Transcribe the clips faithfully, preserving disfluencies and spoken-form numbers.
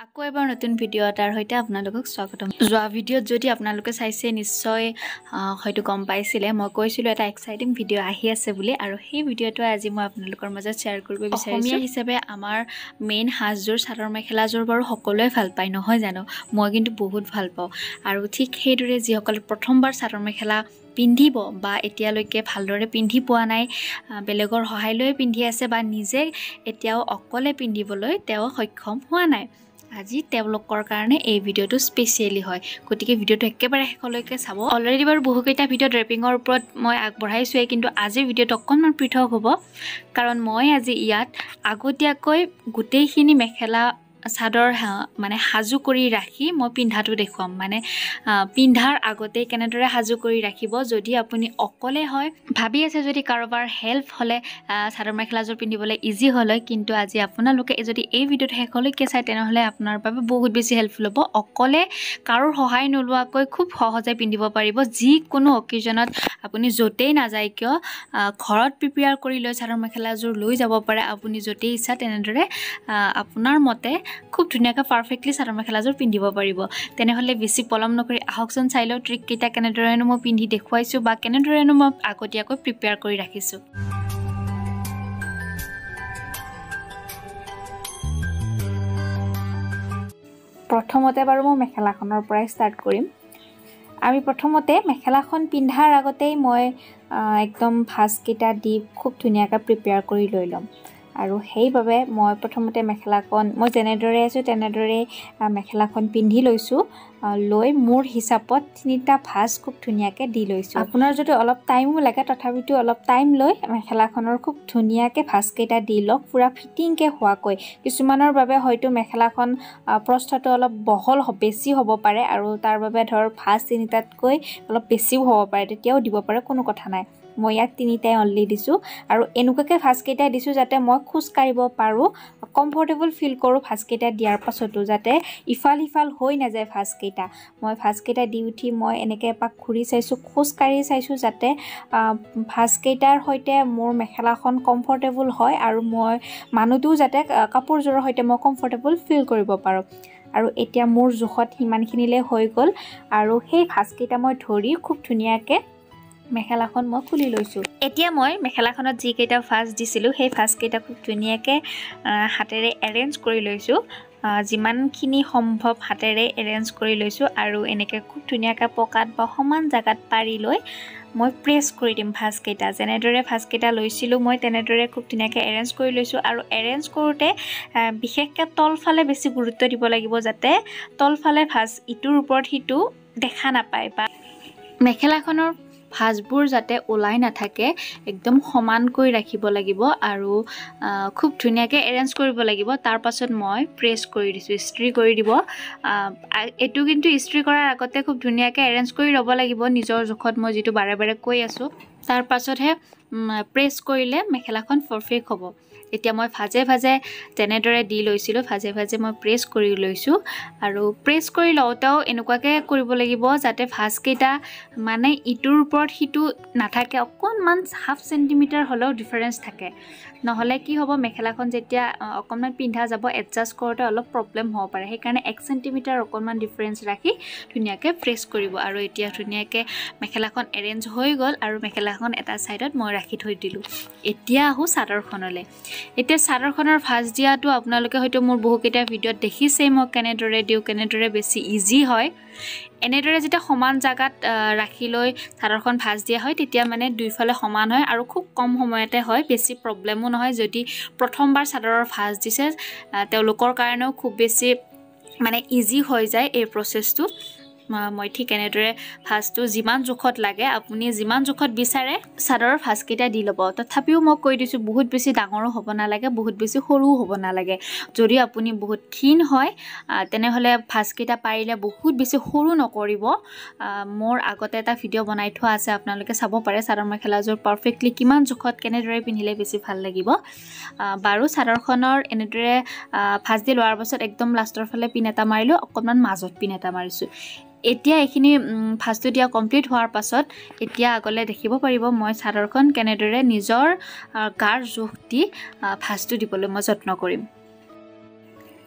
আকৌ এবাৰ নতুন ভিডিও এটাৰ হৈতে আপোনালোকক স্বাগতম। যোৱা ভিডিওত যদি আপোনালোকে চাইছে নিশ্চয় হয়তো গম পাইছিলে মই কৈছিলো এটা এক্সাইটিং ভিডিও আহি আছে বুলি, আৰু সেই ভিডিওটো আজি মই আপোনালোকৰ মাজত শেয়াৰ কৰিব বিচাৰিছো। অসমীয়া হিচাপে আমাৰ মেইন সাজযোৰ চাদৰ মেখেলাযোৰ বাৰু সকলোৱে ভাল পায় নহয় জানো, মই কিন্তু বহুত ভাল পাওঁ। আৰু ঠিক সেইদৰে যিসকলে প্ৰথমবাৰ চাদৰ মেখেলা পিন্ধিব বা এতিয়ালৈকে ভালদৰে পিন্ধি পোৱা নাই, বেলেগৰ সহায় লৈ পিন্ধি আছে বা নিজে এতিয়াও অকলে পিন্ধিবলৈ তেওঁ সক্ষম হোৱা নাই, আজি তেওঁলোকৰ কাৰণে এই ভিডিওটো স্পেচিয়েলি হয়। গতিকে ভিডিওটো একেবাৰে শেষলৈকে চাব। অলৰেডি বাৰু বহুকেইটা ভিডিও ড্ৰেপিঙৰ ওপৰত মই আগবঢ়াইছোৱেই, কিন্তু আজিৰ ভিডিওটো অকণমান পৃথক হ'ব, কাৰণ মই আজি ইয়াত আগতীয়াকৈ গোটেইখিনি মেখেলা চাদৰ মানে সাজু কৰি ৰাখি মই পিন্ধাটো দেখুৱাম। মানে পিন্ধাৰ আগতে কেনেদৰে সাজু কৰি ৰাখিব, যদি আপুনি অকলে হয় ভাবি আছে যদি কাৰোবাৰ হেল্প হ'লে চাদৰ মেখেলাযোৰ পিন্ধিবলৈ ইজি হ'ল হয়, কিন্তু আজি আপোনালোকে যদি এই ভিডিওটো শেষলৈকে চাই তেনেহ'লে আপোনাৰ বাবে বহুত বেছি হেল্পফুল হ'ব। অকলে কাৰোৰ সহায় নোলোৱাকৈ খুব সহজে পিন্ধিব পাৰিব। যিকোনো অকেজনত আপুনি য'তেই নাযায় কিয় ঘৰত প্ৰিপেয়াৰ কৰি লৈ চাদৰ মেখেলাযোৰ লৈ যাব পাৰে। আপুনি য'তেই ইচ্ছা তেনেদৰে আপোনাৰ মতে খুব ধুনীয়াকৈ পাৰফেক্টলি চাদৰ মেখেলাযোৰ পিন্ধিব পাৰিব। তেনেহ'লে বেছি পলম নকৰি আহকচোন চাই লওঁ ট্ৰিককেইটা কেনেদৰেনো মই পিন্ধি দেখুৱাইছোঁ বা কেনেদৰেনো মই আগতীয়াকৈ প্ৰিপেয়াৰ কৰি ৰাখিছোঁ। প্ৰথমতে বাৰু মই মেখেলাখনৰ পৰাই ষ্টাৰ্ট কৰিম। আমি প্ৰথমতে মেখেলাখন পিন্ধাৰ আগতেই মই একদম ভাঁজকেইটা দি খুব ধুনীয়াকৈ প্ৰিপেয়াৰ কৰি লৈ ল'ম। আৰু সেইবাবে মই প্ৰথমতে মেখেলাখন মই যেনেদৰে আছোঁ তেনেদৰে মেখেলাখন পিন্ধি লৈছোঁ। লৈ মোৰ হিচাপত তিনিটা ভাঁজ খুব ধুনীয়াকৈ দি লৈছোঁ। আপোনাৰ যদি অলপ টাইমো লাগে তথাপিতো অলপ টাইম লৈ মেখেলাখনৰ খুব ধুনীয়াকৈ ভাঁজকেইটা দি লওক, পূৰা ফিটিংকৈ হোৱাকৈ। কিছুমানৰ বাবে হয়তো মেখেলাখন প্ৰস্থটো অলপ বহল বেছি হ'ব পাৰে, আৰু তাৰ বাবে ধৰ ভাঁজ তিনিটাতকৈ অলপ বেছিও হ'ব পাৰে, তেতিয়াও দিব পাৰে, কোনো কথা নাই। মই ইয়াত তিনিটাই অনলি দিছোঁ, আৰু এনেকুৱাকৈ ভাঁজকেইটা দিছোঁ যাতে মই খোজ কাঢ়িব পাৰোঁ, কমফৰ্টেবল ফিল কৰোঁ ভাঁজকেইটা দিয়াৰ পাছতো, যাতে ইফাল সিফাল হৈ নাযায় ভাঁজকেইটা। মই ভাঁজকেইটা দি উঠি মই এনেকৈ এপাক ঘূৰি চাইছোঁ, খোজ কাঢ়ি চাইছোঁ, যাতে ভাঁজকেইটাৰ সৈতে মোৰ মেখেলাখন কমফৰ্টেবল হয়, আৰু মই মানুহটোও যাতে কাপোৰযোৰৰ সৈতে মই কমফৰ্টেবল ফিল কৰিব পাৰোঁ। আৰু এতিয়া মোৰ জোখত সিমানখিনিলৈ হৈ গ'ল, আৰু সেই ভাঁজকেইটা মই ধৰি খুব ধুনীয়াকৈ মেখেলাখন মই খুলি লৈছোঁ। এতিয়া মই মেখেলাখনত যিকেইটা ভাঁজ দিছিলোঁ সেই ভাঁজকেইটা খুব ধুনীয়াকৈ হাতেৰে এৰেঞ্জ কৰি লৈছোঁ। যিমানখিনি সম্ভৱ হাতেৰে এৰেঞ্জ কৰি লৈছোঁ, আৰু এনেকৈ খুব ধুনীয়াকৈ পকাত বা সমান জেগাত পাৰি লৈ মই প্ৰেছ কৰি দিম ভাঁজকেইটা। যেনেদৰে ভাঁজকেইটা লৈছিলোঁ মই তেনেদৰে খুব ধুনীয়াকৈ এৰেঞ্জ কৰি লৈছোঁ। আৰু এৰেঞ্জ কৰোঁতে বিশেষকৈ তলফালে বেছি গুৰুত্ব দিব লাগিব, যাতে তলফালে ভাঁজ ইটোৰ ওপৰত সিটো দেখা নাপায়, বা মেখেলাখনৰ ভাঁজবোৰ যাতে ওলাই নাথাকে একদম সমানকৈ ৰাখিব লাগিব, আৰু খুব ধুনীয়াকৈ এৰেঞ্জ কৰিব লাগিব। তাৰ পাছত মই প্ৰেছ কৰি দিছোঁ, ইস্ত্ৰি কৰি দিব। এইটো কিন্তু ইস্ত্ৰি কৰাৰ আগতে খুব ধুনীয়াকৈ এৰেঞ্জ কৰি ল'ব লাগিব নিজৰ জোখত, মই যিটো বাৰে বাৰে কৈ আছোঁ। তাৰ পাছতহে প্ৰেছ কৰিলে মেখেলাখন পাৰফেক্ট হ'ব। এতিয়া মই ভাজে ভাজে যেনেদৰে দি লৈছিলোঁ ভাজে ভাজে মই প্ৰেছ কৰি লৈছোঁ, আৰু প্ৰেছ কৰি লওঁতেও এনেকুৱাকৈ কৰিব লাগিব যাতে ভাঁজকেইটা মানে ইটোৰ ওপৰত সিটো নাথাকে, অকণমান হাফ চেণ্টিমিটাৰ হ'লেও ডিফাৰেঞ্চ থাকে। নহ'লে কি হ'ব, মেখেলাখন যেতিয়া অকণমান পিন্ধা যাব এডজাষ্ট কৰোঁতে অলপ প্ৰব্লেম হ'ব পাৰে। সেইকাৰণে এক চেণ্টিমিটাৰ অকণমান ডিফাৰেঞ্চ ৰাখি ধুনীয়াকৈ প্ৰেছ কৰিব। আৰু এতিয়া ধুনীয়াকৈ মেখেলাখন এৰেঞ্জ হৈ গ'ল, আৰু মেখেলাখন এটা ছাইডত মই ৰাখি থৈ দিলোঁ। এতিয়া আহোঁ চাদৰখনলৈ। এতিয়া চাদৰখনৰ ভাঁজ দিয়াটো আপোনালোকে হয়তো মোৰ বহুকেইটা ভিডিঅ'ত দেখিছেই, মই কেনেদৰে দিওঁ, কেনেদৰে বেছি ইজি হয়। এনেদৰে যেতিয়া সমান জেগাত ৰাখি লৈ চাদৰখন ভাঁজ দিয়া হয় তেতিয়া মানে দুইফালে সমান হয়, আৰু খুব কম সময়তে হয়, বেছি প্ৰব্লেমো নহয়। যদি প্ৰথমবাৰ চাদৰৰ ভাঁজ দিছে তেওঁলোকৰ কাৰণেও খুব বেছি মানে ইজি হৈ যায় এই প্ৰচেছটো। মই ঠিক এনেদৰে ভাঁজটো যিমান জোখত লাগে আপুনি যিমান জোখত বিচাৰে চাদৰৰ ভাঁজকেইটা দি ল'ব। তথাপিও মই কৈ দিছোঁ বহুত বেছি ডাঙৰো হ'ব নালাগে, বহুত বেছি সৰুও হ'ব নালাগে। যদি আপুনি বহুত ক্ষীণ হয় তেনেহ'লে ভাঁজকেইটা পাৰিলে বহুত বেছি সৰু নকৰিব। মোৰ আগতে এটা ভিডিঅ' বনাই থোৱা আছে, আপোনালোকে চাব পাৰে চাদৰ মেখেলাযোৰ পাৰফেক্টলি কিমান জোখত কেনেদৰে পিন্ধিলে বেছি ভাল লাগিব। বাৰু চাদৰখনৰ এনেদৰে ভাঁজ দি লোৱাৰ পাছত একদম লাষ্টৰ ফালে পিন এটা মাৰিলোঁ, অকণমান মাজত পিন এটা মাৰিছোঁ। এতিয়া এইখিনি ভাঁজটো দিয়া কমপ্লিট হোৱাৰ পাছত এতিয়া আগলৈ দেখিব পাৰিব মই চাদৰখন কেনেদৰে নিজৰ গাৰ জোখ দি ভাঁজটো দিবলৈ মই যত্ন কৰিম।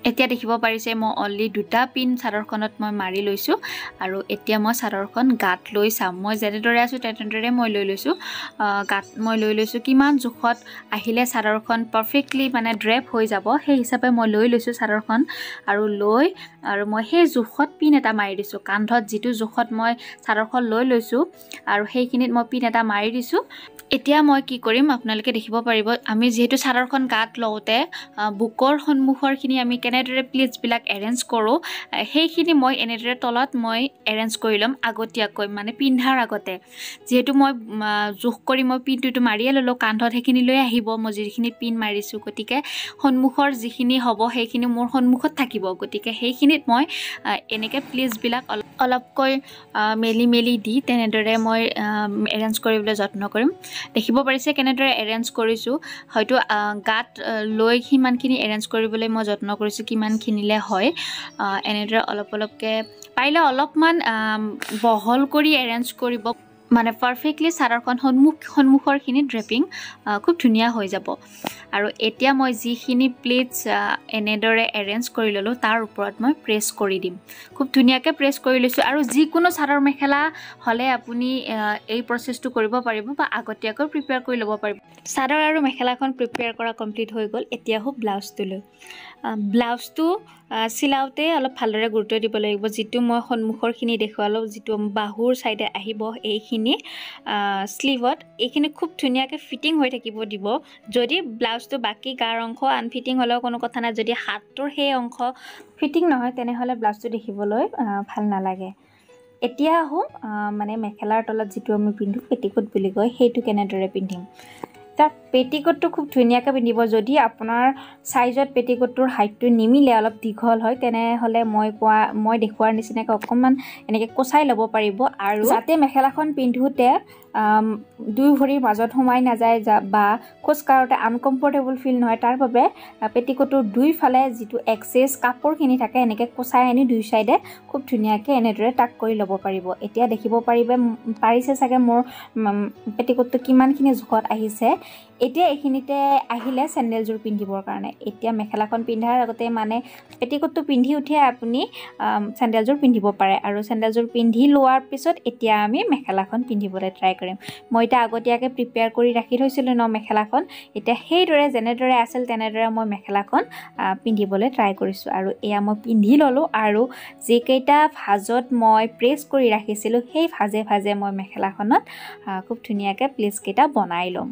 এতিয়া দেখিব পাৰিছে মই অলৰেডি দুটা পিন চাদৰখনত মই মাৰি লৈছো আৰু এতিয়া মই চাদৰখন গাত লৈ চাম মই যেনেদৰে আছো তেনেদৰে মই লৈ লৈছো গাত মই লৈ লৈছো কিমান জোখত আহিলে চাদৰখন পাৰফেক্টলি মানে ড্ৰেপ হৈ যাব সেই হিচাপে মই লৈ লৈছো চাদৰখন আৰু লৈ আৰু মই সেই জোখত পিন এটা মাৰি দিছো কান্ধত যেটো জোখত মই চাদৰখন লৈ লৈছো আৰু সেইখিনিত মই পিন এটা মাৰি দিছো এতিয়া মই কি কৰিম আপোনালোকে দেখিব পাৰিব আমি যেহেতু চাদৰখন গাত লওতে বুকৰ সন্মুখৰখিনি আমি কেনেদৰে প্লিটছ বিলাক এৰেঞ্জ কৰো সেইখিনি মই এনেদৰে তলত মই এৰেঞ্জ কৰি লম আগতীয়াকৈ মানে পিন্ধাৰ আগতে যেহেতু মই জোখ কৰি মই পিনটো মাৰিয়ে ললো কান্ধত সেইখিনি লৈ আহিব মই যিখিনি পিন মাৰিছো গতিকে সন্মুখৰ যিখিনি হ'ব সেইখিনি মোৰ সন্মুখত থাকিব গতিকে সেইখিনিত মই এনেকে প্লিটছ বিলাক অলপকৈ মেলি মেলি দি তেনেদৰে মই এৰেঞ্জ কৰিবলৈ যত্ন কৰিম দেখিব পাৰিছে কেনেদৰে এৰেঞ্জ কৰিছো হয়তো গাত লৈ কিমানখিনি এৰেঞ্জ কৰিবলৈ মই যত্ন কৰিছো কিমানখিনিলে হয় এনেদৰে অলপ অলপকে পাইলে অলপমান বহল কৰি এৰেঞ্জ কৰিব মানে পাৰফেক্টলি চাদৰখন সন্মুখ সন্মুখৰখিনি ড্ৰেপিং খুব ধুনিয়া হৈ যাব আৰু এতিয়া মই যিখিনি প্লিটছ এনেদৰে এৰেঞ্জ কৰি ললো তাৰ ওপৰত মই প্ৰেছ কৰি দিম খুব ধুনিয়াকে প্ৰেছ কৰি লৈছো আৰু যিকোনো চাদৰ মেখেলা হলে আপুনি এই প্ৰসেসটো কৰিব পাৰিব বা আগতীয়াকৈ প্ৰিপেয়াৰ কৰি ল'ব পাৰিব চাদৰ আৰু মেখেলাখন প্ৰিপেয়াৰ কৰা কমপ্লিট হৈ গল এতিয়া হু ব্লাউজটো লৈ ব্লাউজটো সিলাউতে অলপ ভালদৰে গুৰুত্ব দিব লাগিব যেটো মই সন্মুখৰখিনি দেখুৱালো যেটো বাহুৰ সাইডে আহিব এইখিনি স্লিভত এইখিনি খুব ধুনিয়াকে ফিটিং হৈ থাকিব দিব যদি ব্লাউজটো বাকি গাৰ অংশ আনফিটিং হলেও কোনো কথা নাই যদি হাতটোৰ সেই অংশ ফিটিং নহয় তেনে হলে ব্লাউজটো দেখিবলৈ ভাল নালাগে এতিয়া হু মানে মেখেলাৰ তলত যেটো আমি পিন্ধো পেটিকোট বুলি কয় হেইটো কেনেদৰে পিন্ধিম তাৰ পেটিকোটটো খুব ধুনিয়াকে পিন্ধিব যদি আপোনাৰ সাইজত পেটিকোটৰ হাইটটো নিমিলে অলপ দীঘল হয় তেনে হলে মই কোৱা মই দেখুৱাৰ নিচিনাকৈ অকমান এনেকে কোচাই ল'ব পাৰিব আৰু যাতে মেখেলাখন পিন্ধুতে দুই ভৰিৰ মাজত সোমাই নাযায় বা খোজকাৰতে আনকমফৰ্টেবল ফিল নহয় তাৰ বাবে পেটিকোটৰ দুই ফালে যেটো এক্সেস কাপোৰখিনি থাকে এনেকে কোচাই আনি দুই সাইডে খুব ধুনিয়াকে এনেদৰে টাক কৰি ল'ব পাৰিব এতিয়া দেখিব পাৰিবে পাৰিছে চাগে মোৰ পেটিকোটটো কিমানখিনি জোখত আহিছে এতিয়া এইখিনিতে আহিলে স্যান্ডেলজোৰ পিন্ধিবৰ কাৰণে এতিয়া মেখেলাখন পিন্ধাৰ আগতে মানে পেটিকোটটো পিন্ধি উঠে আপুনি স্যান্ডেলজোৰ পিন্ধিব পাৰে আৰু স্যান্ডেলজোৰ পিন্ধি লোৱাৰ পিছত এতিয়া আমি মেখেলাখন পিন্ধিবলৈ ট্ৰাই কৰিম মই এটা আগতীয়াকে প্ৰিপেয়াৰ কৰি ৰাখি থৈছিলো ন মেখেলাখন এতিয়া হেইদৰে যেনেদৰে আছিল তেনেদৰে মই মেখেলাখন পিন্ধিবলৈ ট্ৰাই কৰিছো আৰু এয়া মই পিন্ধি ললো আৰু যে কেইটা ভাজত মই প্ৰেছ কৰি ৰাখিছিলো সেই ভাজে ভাজে মই মেখেলাখনত খুব ধুনিয়াকে প্লেটছ কেইটা বনাই লম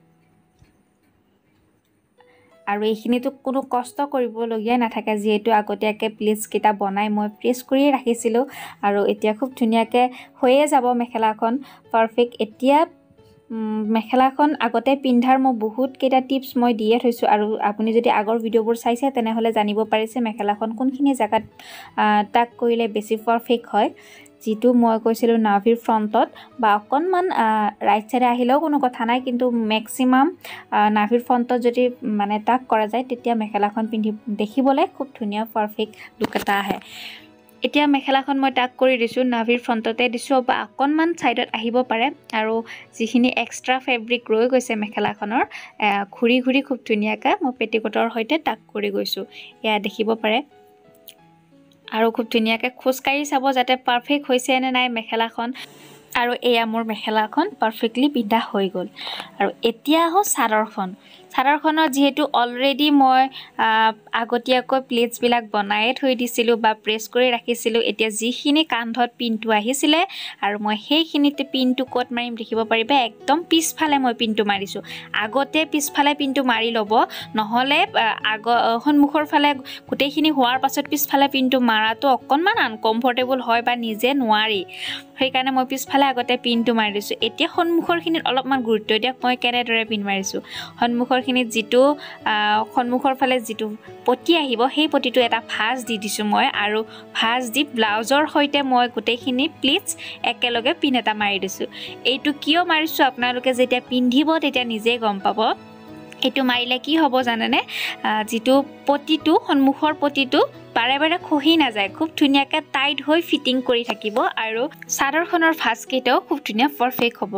আৰু এইখিনিটো কোনো কষ্ট কৰিবলগীয়া নাথাকে যেহেতু আগতীয়াকে প্লেটছ কেইটা বনাই মই প্ৰেছ কৰি ৰাখিছিলো আৰু এতিয়া খুব ধুনিয়াকে হৈয়ে যাব মেখেলাখন পাৰফেক্ট এতিয়া মেখেলাখন আগতে পিন্ধাৰ মই বহুত কেইটা টিপস মই দিয়ে থৈছো আৰু আপুনি যদি আগৰ ভিডিওবোৰ চাইছে তেনে হলে জানিব পাৰিছে মেখেলাখন কোনখিনি জাগাত টাক কৰিলে বেছি পাৰফেক্ট হয় যেটো মই কৈছিলো নাভিৰ ফ্ৰন্টত বা অকনমান ৰাইট সাইডে আহিলেও কোনো কথা নাই কিন্তু ম্যাক্সিমাম নাভিৰ ফ্ৰন্টত যদি মানে টাক কৰা যায় তেতিয়া মেখেলাখন পিন্ধি দেখিবলৈ খুব ধুনিয়া পাৰফেক্ট লুক এটা আহে এতিয়া মেখেলাখন মই টাক কৰি দিছো নাভিৰ ফ্ৰন্টতে দিছো বা অকনমান সাইডত আহিব পাৰে আৰু যিখিনি এক্সট্ৰা ফেব্ৰিক ৰৈ গৈছে মেখেলাখনৰ ঘুৰি ঘুৰি খুব ধুনিয়াকৈ মই পেটিকোটৰ সৈতে টাক কৰি গৈছো এয়া দেখিব পাৰে আৰু খুব ধুনিয়াকৈ খোজকাৰি চাব যাতে পাৰফেক্ট হৈছে নে নাই মেখেলাখন আৰু এয়া মোৰ মেখেলাখন পাৰফেক্টলি পিন্ধা হৈ গল আৰু এতিয়া হ চাদৰখন চাদৰখনৰ যেহেতু অলৰেডি মই আগতীয়াকৈ প্লেটছ বিলাক বনাই থৈ দিছিলো বা প্ৰেছ কৰি ৰাখিছিলো এতিয়া যিখিনি কান্ধত পিনটো আহিছিলে আৰু মই সেইখিনিতে পিনটো কট মাৰিম দেখিব পাৰিবে একদম পিছফালে মই পিনটো মাৰিছো আগতে পিছফালে পিনটো মাৰি লব নহলে আগ সন্মুখৰ ফালে গুটেইখিনি হোৱাৰ পাছত পিছফালে পিনটো মাৰাটো অকনমান আনকমফৰ্টেবল হয় বা নিজে নোৱাৰি সেইকাৰণে মই পিছফালে আগতে পিনটো মাৰি দিছো এতিয়া সন্মুখৰখিনিত অলপমান গুৰুত্ব দিয়ক মই কেনেদৰে পিন মাৰিছো সন্মুখৰখিনিত যেটো সন্মুখৰ ফালে যেটো পটি আহিব সেই পটিটো এটা ভাঁজ দি দিছো মই আৰু ভাঁজ দি ব্লাউজৰ সৈতে মই গুটেইখিনি প্লিটছ একেলগে পিন এটা মাৰি দিছো এইটো কিয় মাৰিছো আপোনালোকে যেতিয়া পিন্ধিব তেতিয়া নিজে গম পাব এটো মাৰিলে কি হ'ব জানেনে যেটো পটিটো সন্মুখৰ পটিটো বাৰে বাৰে খহি না যায় খুব ধুনিয়াকৈ টাইট হৈ ফিটিং কৰি থাকিব আৰু চাদৰখনৰ ভাঁজ কেইটাও খুব ধুনিয়া পাৰফেক্ট হ'ব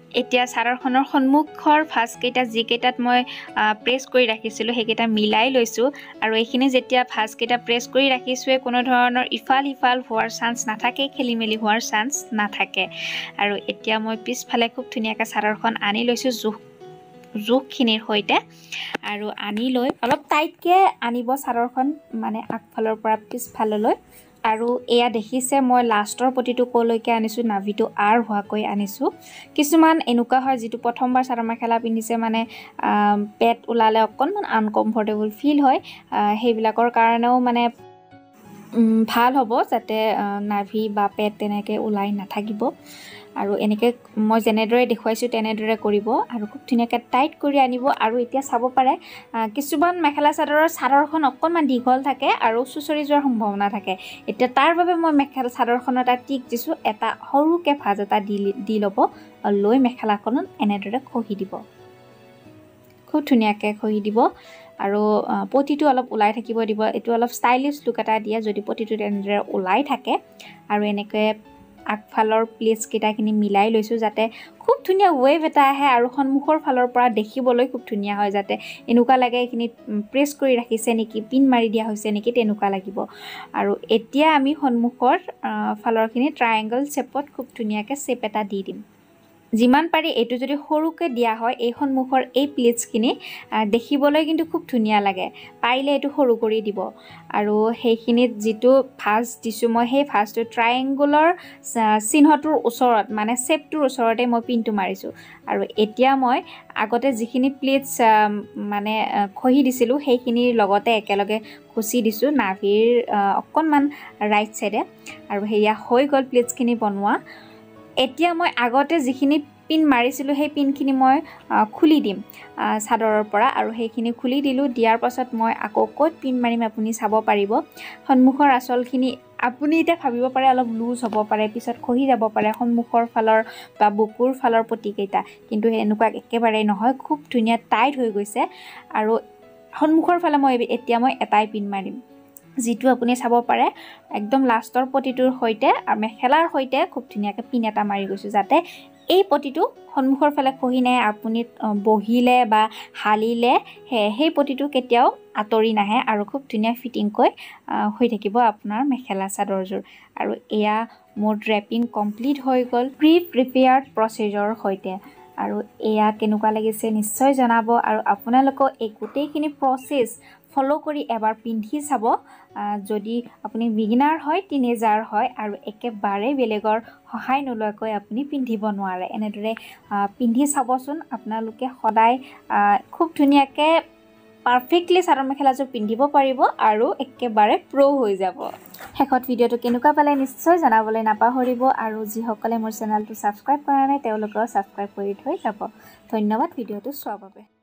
এতিয়া চাদৰখনৰ সন্মুখৰ ফাৰ্ষ্ট কেইটা যিকেইটাত মই প্ৰেছ কৰি ৰাখিছিলোঁ সেইকেইটা মিলাই লৈছোঁ আৰু এইখিনি যেতিয়া ফাৰ্ষ্ট কেইটা প্ৰেছ কৰি ৰাখিছোঁৱে কোনো ধৰণৰ ইফাল সিফাল হোৱাৰ চান্স নাথাকে খেলি মেলি হোৱাৰ চান্স নাথাকে আৰু এতিয়া মই পিছফালে খুব ধুনীয়াকৈ চাদৰখন আনি লৈছোঁ জোখ জোখখিনিৰ সৈতে আৰু আনি লৈ অলপ টাইটকৈ আনিব চাদৰখন মানে আগফালৰ পৰা পিছফাললৈ আৰু এয়া দেখিছে মই লাষ্টৰ পটিটো কলৈকে আনিছোঁ নাভিটো আৰ হোৱাকৈ আনিছোঁ কিছুমান এনেকুৱা হয় যিটো প্ৰথমবাৰ চাদৰ মেখেলা পিন্ধিছে মানে পেট ওলালে অকণমান আনকমফৰ্টেবল ফিল হয় সেইবিলাকৰ কাৰণেও মানে ভাল হ'ব যাতে নাভি বা পেট তেনেকৈ ওলাই নাথাকিব আৰু এনেকৈ মই যেনেদৰে দেখুৱাইছোঁ তেনেদৰে কৰিব আৰু খুব ধুনীয়াকৈ টাইট কৰি আনিব আৰু এতিয়া চাব পাৰে কিছুমান মেখেলা চাদৰৰ চাদৰখন অকণমান দীঘল থাকে আৰু চুচৰি যোৱাৰ সম্ভাৱনা থাকে এতিয়া তাৰ বাবে মই মেখেলা চাদৰখনত এটা টিক দিছোঁ এটা সৰুকৈ ভাঁজ এটা দি দি ল'ব লৈ মেখেলাখনত এনেদৰে খহি দিব খুব ধুনীয়াকৈ খহি দিব আৰু পটিটো অলপ ওলাই থাকিব দিব এইটো অলপ ষ্টাইলিছ লুক এটা দিয়ে যদি পটিটো তেনেদৰে ওলাই থাকে আৰু এনেকৈ আগফালৰ প্লেটছ কেইটাখিনি মিলাই লৈছোঁ যাতে খুব ধুনীয়া ৱেভ এটা আহে আৰু সন্মুখৰ ফালৰ পৰা দেখিবলৈ খুব ধুনীয়া হয় যাতে এনেকুৱা লাগে এইখিনি প্ৰেছ কৰি ৰাখিছে নেকি পিন মাৰি দিয়া হৈছে নেকি তেনেকুৱা লাগিব আৰু এতিয়া আমি সন্মুখৰ ফালৰখিনি ট্ৰায়েংগল শ্বেপত খুব ধুনীয়াকৈ শ্বেপ এটা দি দিম যিমান পাৰি এইটো যদি সৰুকৈ দিয়া হয় এই সন্মুখৰ এই প্লেটছখিনি দেখিবলৈ কিন্তু খুব ধুনীয়া লাগে পাৰিলে এইটো সৰু কৰি দিব আৰু সেইখিনিত যিটো ভাঁজ দিছোঁ মই সেই ভাঁজটো ট্ৰায়েংগুলৰ চিহ্নটোৰ ওচৰত মানে শ্বেপটোৰ ওচৰতে মই পিনটো মাৰিছোঁ আৰু এতিয়া মই আগতে যিখিনি প্লেটছ মানে খহি দিছিলোঁ সেইখিনিৰ লগতে একেলগে খুচি দিছোঁ নাভিৰ অকণমান ৰাইট চাইডে আৰু সেয়া হৈ গ'ল প্লেটছখিনি বনোৱা এতিয়া মই আগতে যিখিনি পিন মাৰিছিলোঁ সেই পিনখিনি মই খুলি দিম চাদৰৰ পৰা আৰু সেইখিনি খুলি দিলোঁ দিয়াৰ পাছত মই আকৌ ক'ত পিন মাৰিম আপুনি চাব পাৰিব সন্মুখৰ আঁচলখিনি আপুনি এতিয়া ভাবিব পাৰে অলপ লুজ হ'ব পাৰে পিছত খহি যাব পাৰে সন্মুখৰ ফালৰ বা বুকুৰ ফালৰ পটিকেইটা কিন্তু এনেকুৱা একেবাৰে নহয় খুব ধুনীয়া টাইট হৈ গৈছে আৰু সন্মুখৰ ফালে মই এতিয়া মই এটাই পিন মাৰিম যিটো আপুনি চাব পাৰে একদম লাষ্টৰ পটিটোৰ সৈতে আৰু মেখেলাৰ সৈতে খুব ধুনীয়াকৈ পিন এটা মাৰি গৈছোঁ যাতে এই পটিটো সন্মুখৰ ফালে খহি নাই আপুনি বহিলে বা হালিলে সেই পটিটো কেতিয়াও আঁতৰি নাহে আৰু খুব ধুনীয়া ফিটিংকৈ হৈ থাকিব আপোনাৰ মেখেলা চাদৰযোৰ আৰু এয়া মোৰ ড্ৰেপিং কমপ্লিট হৈ গ'ল প্ৰি প্ৰিপেয়াৰ্ড প্ৰচিজৰৰ সৈতে আৰু এয়া কেনেকুৱা লাগিছে নিশ্চয় জনাব আৰু আপোনালোকক এই গোটেইখিনি প্ৰচেছ ফলো কৰি এবাৰ পিন্ধি চাব যদি আপুনি বিগিনাৰ হয় টিনেজাৰ হয় আৰু একেবাৰে বেলেগৰ সহায় নোলোৱাকৈ আপুনি পিন্ধিব নোৱাৰে এনেদৰে পিন্ধি চাবচোন আপোনালোকে সদায় খুব ধুনীয়াকৈ পাৰফেক্টলি চাদৰ মেখেলাযোৰ পিন্ধিব পাৰিব আৰু একেবাৰে প্ৰ হৈ যাব শেষত ভিডিঅ'টো কেনেকুৱা পালে নিশ্চয় জনাবলৈ নাপাহৰিব আৰু যিসকলে মোৰ চেনেলটো ছাবস্ক্ৰাইব কৰা নাই তেওঁলোকেও ছাবস্ক্ৰাইব কৰি থৈ যাব ধন্যবাদ ভিডিঅ'টো চোৱাৰ বাবে